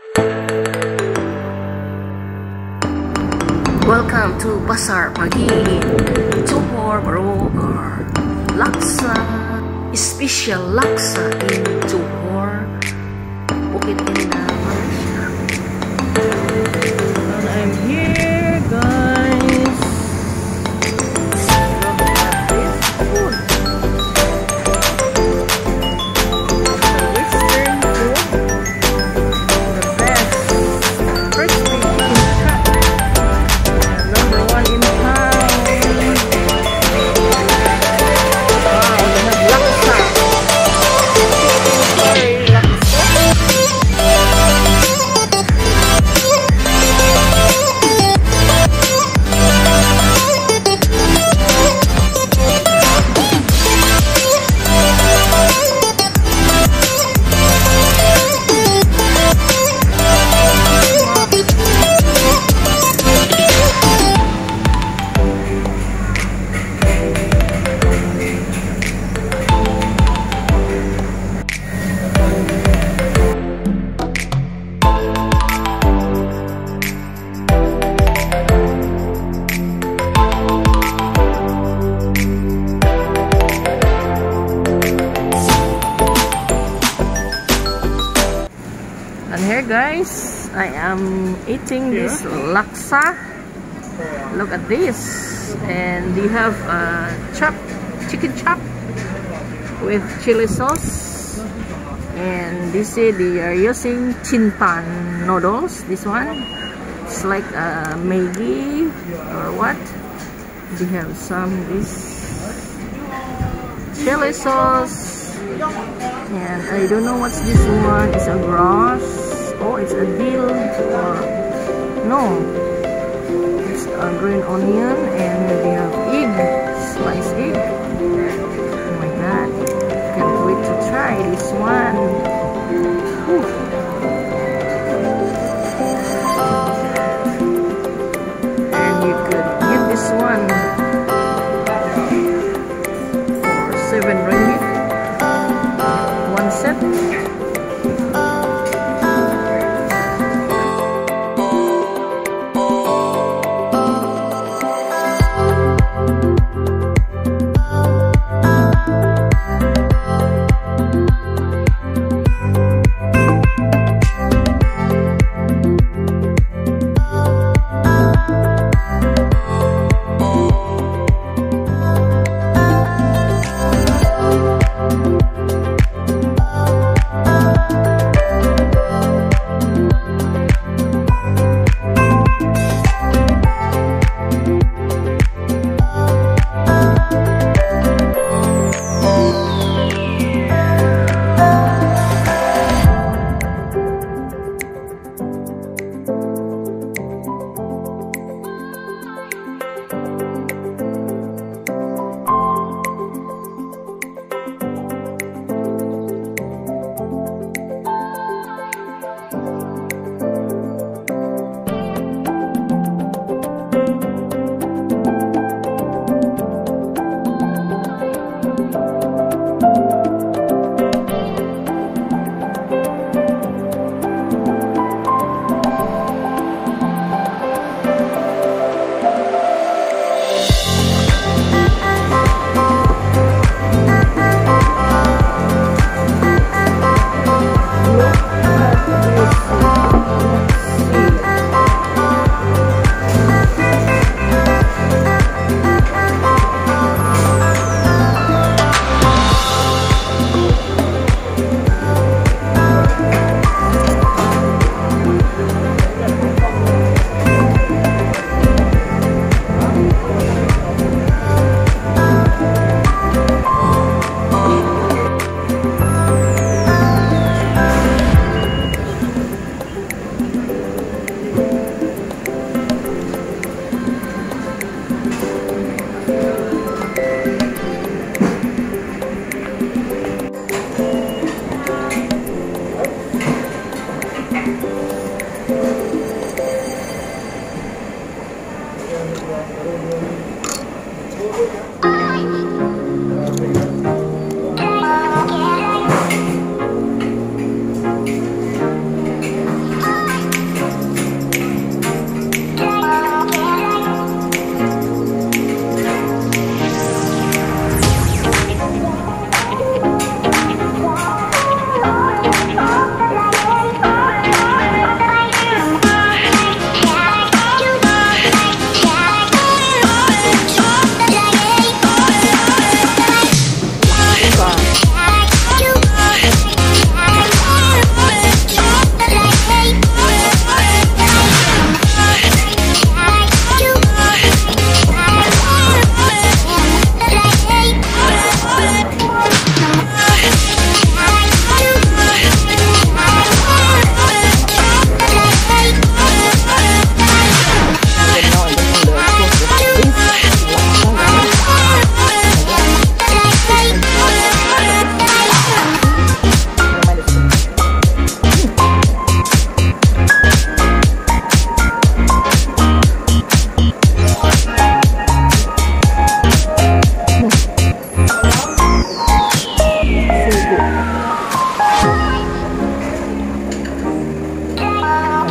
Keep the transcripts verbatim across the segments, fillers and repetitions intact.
Welcome to Pasar Pagi Johor Bahru. Laksa, special laksa in Johor, Bukit Indah, Malaysia. And I'm here, guys. Look at this food. Western food, the best. Crispy chicken chop. Number one in town. Wow, they have laksa. Sorry, laksa. And here, guys, I am eating this laksa. Look at this, and they have uh, chop, chicken chop with chili sauce, and they say they are using chintan noodles. This one, it's like uh, Maggi or what? They have some this chili sauce, and I don't know what's this one. It's a grass. Oh, it's a dill, or no, it's a green onion, and they have egg, sliced egg. Oh my god, can't wait to try this one. Whew. And you could get this one for seven ringgit, one set.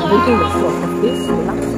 drinking the sauce of this laksa.